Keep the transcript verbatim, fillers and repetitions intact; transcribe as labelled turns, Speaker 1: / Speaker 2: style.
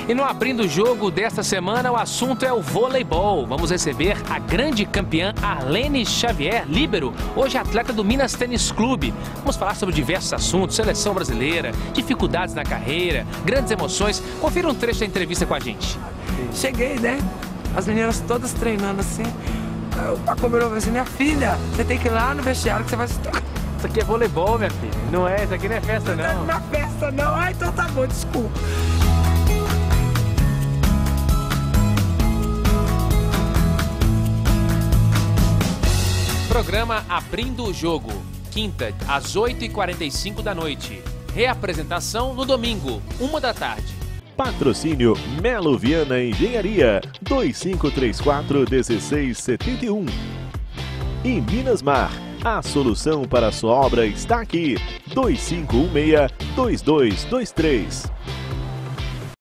Speaker 1: E no Abrindo o Jogo desta semana, o assunto é o voleibol. Vamos receber a grande campeã Arlene Xavier, líbero, hoje atleta do Minas Tênis Clube. Vamos falar sobre diversos assuntos, seleção brasileira, dificuldades na carreira, grandes emoções. Confira um trecho da entrevista com a gente.
Speaker 2: Cheguei, né? As meninas todas treinando assim. O Paco falou assim, minha filha, você tem que ir lá no vestiário que você vai se tocar.
Speaker 1: Isso aqui é voleibol, minha filha. Não é, isso aqui não é festa, não.
Speaker 2: Não é festa, não. Ah, então tá bom, desculpa.
Speaker 1: Programa Abrindo o Jogo, quinta, às oito e quarenta e cinco da noite. Reapresentação no domingo, uma da tarde.
Speaker 3: Patrocínio Melo Viana Engenharia, dois cinco três quatro, um seis sete um. E Minas Mar, a solução para a sua obra está aqui, dois cinco um seis, dois dois dois três.